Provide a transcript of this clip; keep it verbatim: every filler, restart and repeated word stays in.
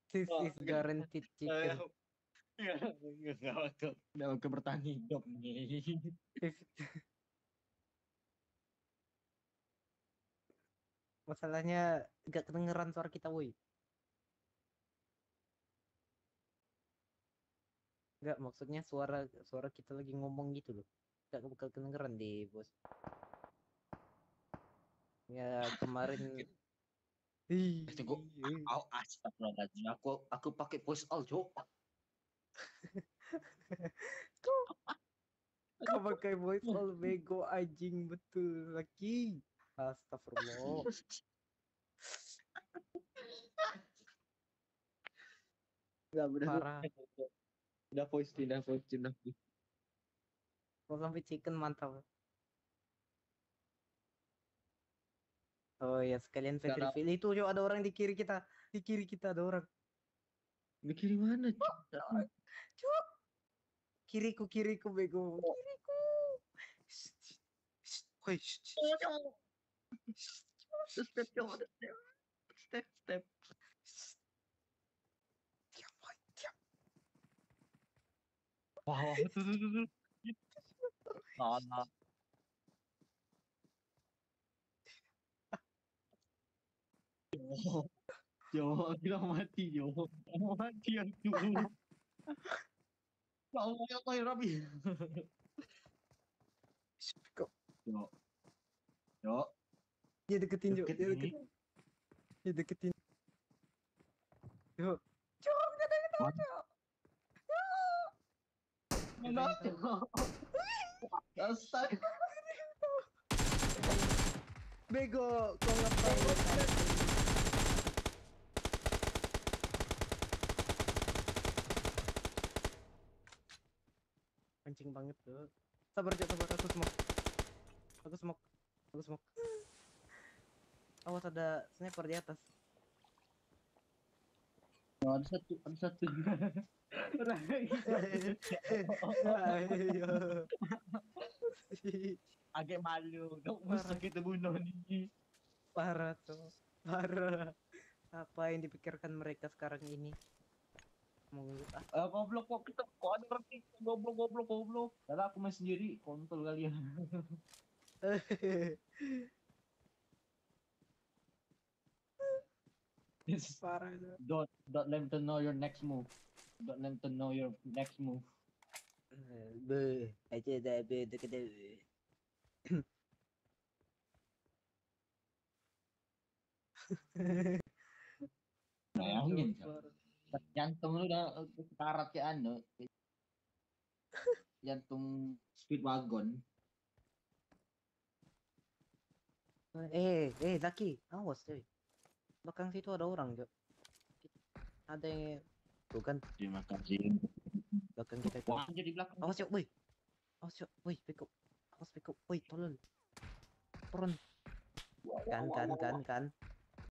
This Oh, is guaranteed chicken. Enggak betul. Udah ke bertahan hidup nih. Masalahnya gak kedengeran suara kita, woi. Gak, maksudnya suara suara kita lagi ngomong gitu loh. Gak bakal kedengeran deh, bos. Ya kemarin. Tunggu. Oh, astagfirullahaladzim. Aku aku pakai voice all, Cok. Kau kau pakai voice all bego anjing betul lagi. Astagfirullah. Enggak benar. Parah. Udah voice, udah voice, udah. Kalau sampai chicken mantap. Oh ya, sekalian face Karena reveal itu, Jo, ada orang di kiri kita. Di kiri kita ada orang. mikir mana, Cok? Cuk, kiriku, kiriku, bego. Kiriku. Woi, Step, Cok. Step, step. diam, woi, diam. Wah, tuh, tuh, tuh, tuh. Salah. Jo, kita mati, Jo. Mati aku. Ya Allah, ya Allah, ya Rabbi. Kok Jo, Jo, dia deketin, Jo, deket dia nih. deketin, dia deketin. Jo, Jo, dia deketin, Jo. Enggak, Jo. Astaga. Bego, kau ngapain? Pancing banget tuh. Sabar, Jo, sabar, aku smoke. Aku smoke. Aku smoke. Awas, ada sniper di atas. Oh, ada satu, ada satu. Ayo. Agak malu, gak usah kita bunuh nih. Parah tuh, parah. Apa yang dipikirkan mereka sekarang ini? Mengelut ah. Eh, goblok kok kita kok ada orang kita goblok goblok goblok. Karena aku main sendiri, kontol kalian. Yes. Parah itu. Don't don't let them know your next move. Don't let them know your next move. Be, aja dah be deket deh. Bayangin, jantung lu udah sekarat kayak anu, jantung speedwagon. Eh, eh, Zaki, awas cuy. Belakang situ ada orang, Jo. Ada yang tuh kan Terima kasih. belakang kita itu. Wah, jadi belakang. Awas, Jo, woi. Awas, Jo, woi, beko. Awas, beko. Woi, tolong. Turun. Kan, kan, kan, kan.